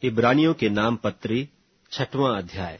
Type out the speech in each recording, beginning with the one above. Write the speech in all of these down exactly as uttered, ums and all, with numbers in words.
इब्रानियों के नाम पत्री छठवां अध्याय।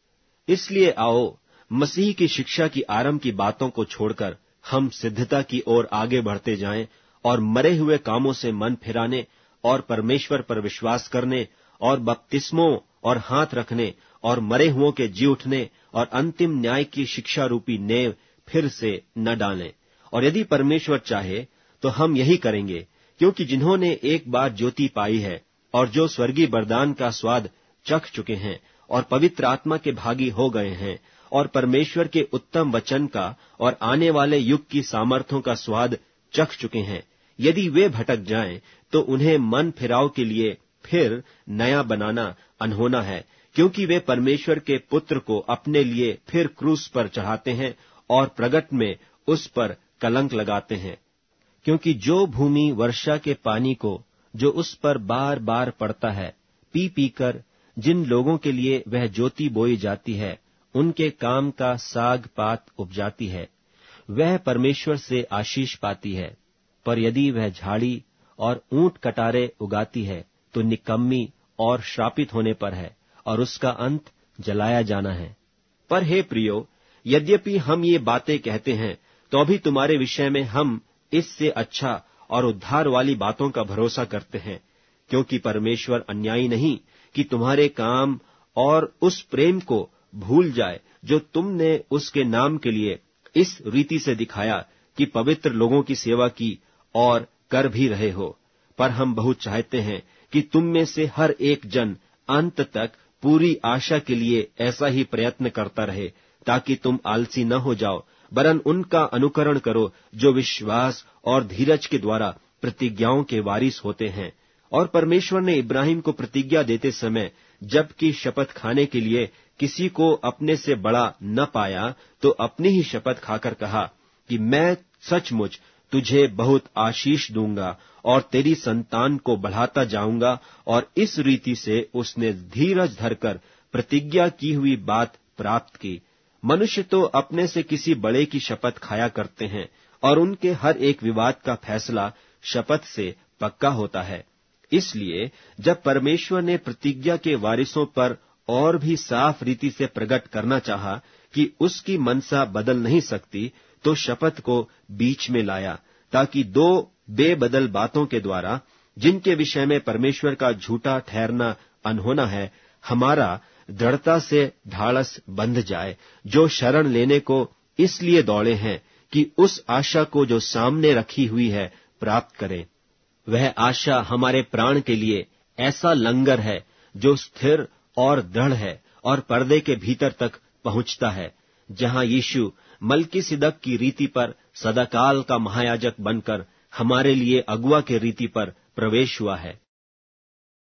इसलिए आओ, मसीह की शिक्षा की आरंभ की बातों को छोड़कर हम सिद्धता की ओर आगे बढ़ते जाएं और मरे हुए कामों से मन फिराने और परमेश्वर पर विश्वास करने और बपतिस्मों और हाथ रखने और मरे हुओं के जी उठने और अंतिम न्याय की शिक्षा रूपी नेव फिर से न डालें। और यदि परमेश्वर चाहे तो हम यही करेंगे, क्योंकि जिन्होंने एक बार ज्योति पाई है और जो स्वर्गीय वरदान का स्वाद चख चुके हैं और पवित्र आत्मा के भागी हो गए हैं और परमेश्वर के उत्तम वचन का और आने वाले युग की सामर्थ्यों का स्वाद चख चुके हैं, यदि वे भटक जाएं तो उन्हें मन फिराव के लिए फिर नया बनाना अनहोना है, क्योंकि वे परमेश्वर के पुत्र को अपने लिए फिर क्रूस पर चढ़ाते हैं और प्रगट में उस पर कलंक लगाते हैं। क्योंकि जो भूमि वर्षा के पानी को जो उस पर बार बार पड़ता है पी पीकर जिन लोगों के लिए वह ज्योति बोई जाती है, उनके काम का साग पात उपजाती है, वह परमेश्वर से आशीष पाती है। पर यदि वह झाड़ी और ऊंट कटारे उगाती है तो निकम्मी और श्रापित होने पर है और उसका अंत जलाया जाना है। पर हे प्रियो, यद्यपि हम ये बातें कहते हैं तो अभी तुम्हारे विषय में हम इससे अच्छा और उद्धार वाली बातों का भरोसा करते हैं, क्योंकि परमेश्वर अन्यायी नहीं कि तुम्हारे काम और उस प्रेम को भूल जाए जो तुमने उसके नाम के लिए इस रीति से दिखाया कि पवित्र लोगों की सेवा की और कर भी रहे हो। पर हम बहुत चाहते हैं कि तुम में से हर एक जन अंत तक पूरी आशा के लिए ऐसा ही प्रयत्न करता रहे, ताकि तुम आलसी न हो जाओ, वरन उनका अनुकरण करो जो विश्वास और धीरज के द्वारा प्रतिज्ञाओं के वारिस होते हैं। और परमेश्वर ने इब्राहिम को प्रतिज्ञा देते समय जबकि शपथ खाने के लिए किसी को अपने से बड़ा न पाया, तो अपनी ही शपथ खाकर कहा कि मैं सचमुच तुझे बहुत आशीष दूंगा और तेरी संतान को बढ़ाता जाऊंगा। और इस रीति से उसने धीरज धरकर प्रतिज्ञा की हुई बात प्राप्त की। मनुष्य तो अपने से किसी बड़े की शपथ खाया करते हैं और उनके हर एक विवाद का फैसला शपथ से पक्का होता है। इसलिए जब परमेश्वर ने प्रतिज्ञा के वारिसों पर और भी साफ रीति से प्रकट करना चाहा कि उसकी मनसा बदल नहीं सकती, तो शपथ को बीच में लाया, ताकि दो बेबदल बातों के द्वारा, जिनके विषय में परमेश्वर का झूठा ठहरना अनहोना है, हमारा दृढ़ता से ढाढ़स बंध जाए, जो शरण लेने को इसलिए दौड़े हैं कि उस आशा को जो सामने रखी हुई है प्राप्त करें। वह आशा हमारे प्राण के लिए ऐसा लंगर है जो स्थिर और दृढ़ है और पर्दे के भीतर तक पहुंचता है, जहां यीशु मलकीसिदक की रीति पर सदाकाल का महायाजक बनकर हमारे लिए अगुआ के रीति पर प्रवेश हुआ है।